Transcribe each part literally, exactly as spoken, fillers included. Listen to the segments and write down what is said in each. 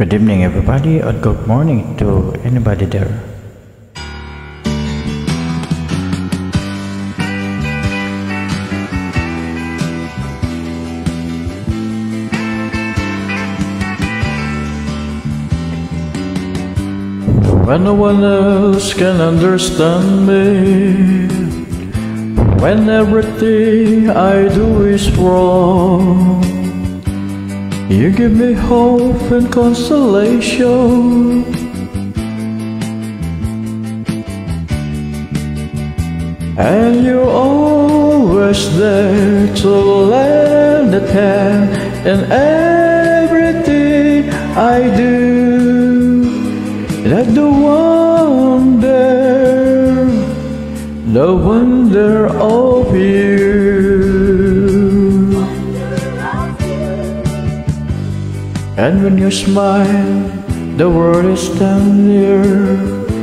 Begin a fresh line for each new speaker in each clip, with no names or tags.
Good evening, everybody, or good morning to anybody there. When no one else can understand me, when everything I do is wrong, you give me hope and consolation. And you're always there to lend a hand in everything I do. That the wonder, the wonder of you. And when you smile, the world is down near.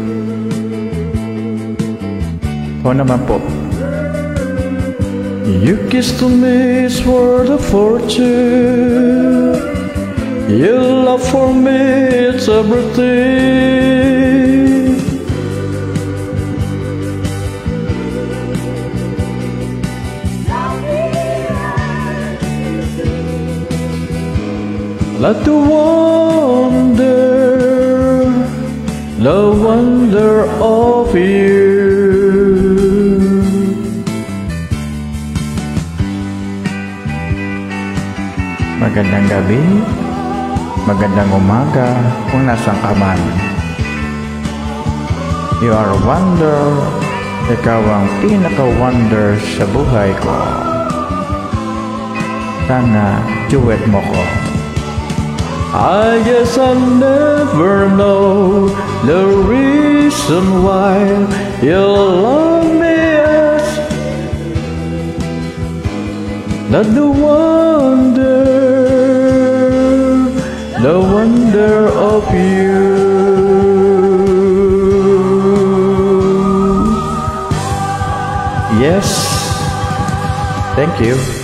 O naman po. You kiss to me is worth a fortune. Your love for me, it's everything. Let the wonder, the wonder of you. Magandang gabi, magandang umaga kung nasaan ka man. You are a wonder, ikaw ang pinaka-wonder sa buhay ko. Sana duet mo ko. I guess I never know the reason why you love me as that the wonder, the wonder of you. Yes, thank you.